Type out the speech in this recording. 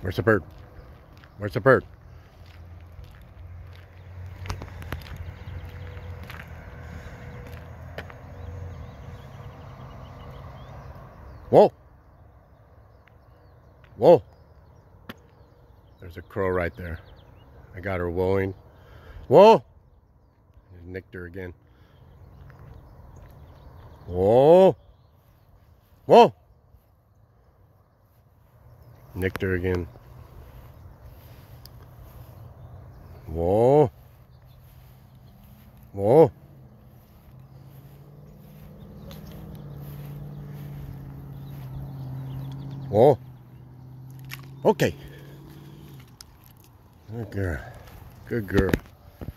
Where's the bird? Where's the bird? Whoa! Whoa! There's a crow right there. I got her wooing. Whoa! I nicked her again. Whoa! Whoa! Nicked her again. Whoa! Whoa! Whoa! Okay. Good girl. Good girl.